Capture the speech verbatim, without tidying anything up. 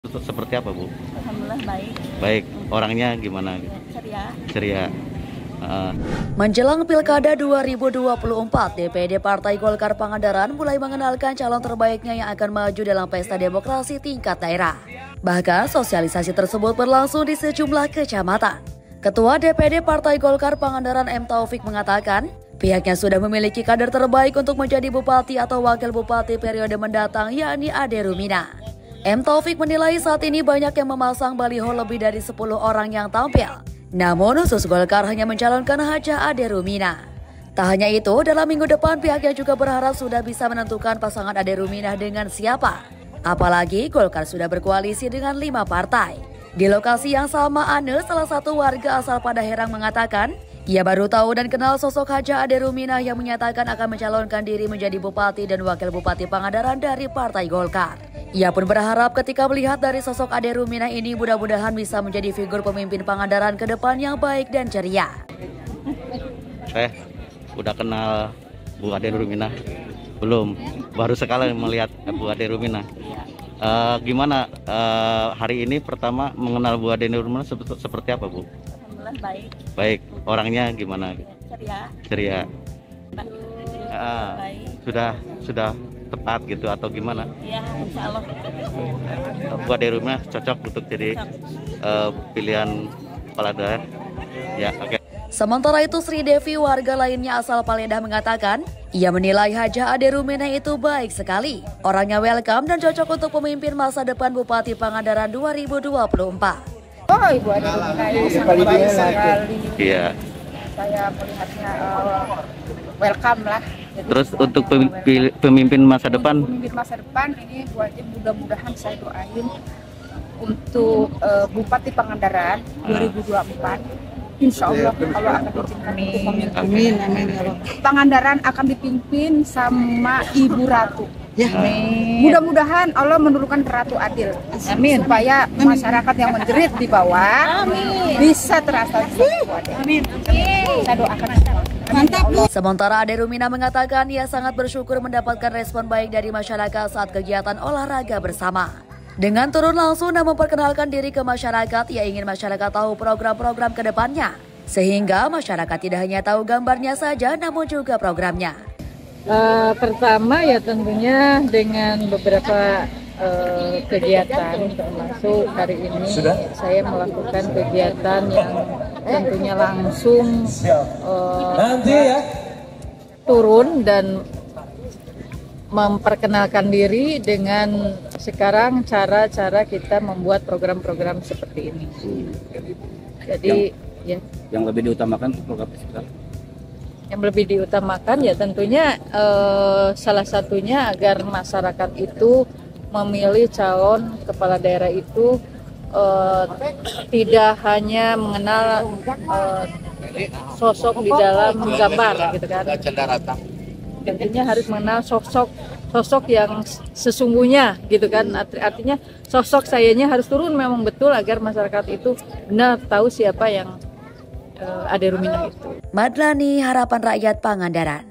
Seperti apa, Bu? Alhamdulillah baik. Baik, orangnya gimana? Ceria. Ceria. Uh, Menjelang Pilkada dua ribu dua puluh empat, D P D Partai Golkar Pangandaran mulai mengenalkan calon terbaiknya yang akan maju dalam pesta demokrasi tingkat daerah. Bahkan sosialisasi tersebut berlangsung di sejumlah kecamatan. Ketua D P D Partai Golkar Pangandaran M. Taufik mengatakan, pihaknya sudah memiliki kader terbaik untuk menjadi bupati atau wakil bupati periode mendatang, yakni Ade Rumina. M. Taufik menilai saat ini banyak yang memasang baliho lebih dari sepuluh orang yang tampil. Namun khusus Golkar hanya mencalonkan Haja Ade Rumina. Tak hanya itu, dalam minggu depan pihaknya juga berharap sudah bisa menentukan pasangan Ade Rumina dengan siapa. Apalagi Golkar sudah berkoalisi dengan lima partai. Di lokasi yang sama, Ane, salah satu warga asal Padaherang, mengatakan ia baru tahu dan kenal sosok Haja Ade Rumina yang menyatakan akan mencalonkan diri menjadi bupati dan wakil bupati Pangandaran dari Partai Golkar. Ia pun berharap ketika melihat dari sosok Ade Rumina ini mudah-mudahan bisa menjadi figur pemimpin Pangandaran ke depan yang baik dan ceria. Saya udah kenal Bu Ade Rumina? Belum, baru sekali melihat Bu Ade Rumina. Uh, gimana uh, hari ini pertama mengenal Bu Ade Rumina seperti, seperti apa, Bu? Alhamdulillah baik. Baik, orangnya gimana? Ceria. Ceria. Uh, baik. Sudah sudah tepat gitu atau gimana? Iya, insya Allah. Bu Ade Rumina cocok untuk jadi uh, pilihan kepala daerah. Ya, oke. Okay. Sementara itu Sri Devi, warga lainnya asal Paledah, mengatakan ia menilai Haja Ade Rumina itu baik sekali. Orangnya welcome dan cocok untuk pemimpin masa depan Bupati Pangandaran dua ribu dua puluh empat. Oh, Ibu Ade Rumina ini sangat baik sekali. Iya. Saya melihatnya uh, welcome lah. Jadi terus untuk pemimpin, pemimpin masa depan? Pemimpin masa depan ini buat mudah-mudahan saya doain untuk uh, Bupati Pangandaran dua ribu dua puluh empat. Insya Allah Allah akan izinkan untuk pemimpin. Amin, amin ya Allah. Pangandaran akan dipimpin sama Ibu Ratu. Ya. Amin. Mudah-mudahan Allah menurunkan Ratu adil. Amin. Supaya masyarakat yang menjerit di bawah amin. Bisa terasa. Amin. Saya doakan. Mantap. Sementara Ade Rumina mengatakan ia sangat bersyukur mendapatkan respon baik dari masyarakat saat kegiatan olahraga bersama. Dengan turun langsung dan memperkenalkan diri ke masyarakat, ia ingin masyarakat tahu program-program ke depannya. Sehingga masyarakat tidak hanya tahu gambarnya saja, namun juga programnya. Uh, pertama ya tentunya dengan beberapa uh, kegiatan, termasuk hari ini Sudah? saya melakukan kegiatan yang tentunya langsung uh, Nanti ya. turun dan memperkenalkan diri dengan sekarang cara-cara kita membuat program-program seperti ini. Jadi yang, ya. Yang lebih diutamakan program sekarang? Yang lebih diutamakan ya tentunya eh, salah satunya agar masyarakat itu memilih calon kepala daerah itu eh, tidak hanya mengenal eh, sosok di dalam gambar gitu kan. Tentunya harus mengenal sosok sosok yang sesungguhnya gitu kan. Artinya sosok sayanya harus turun memang betul agar masyarakat itu benar tahu siapa yang uh, Ade Rumina itu. Madlani, Harapan Rakyat Pangandaran.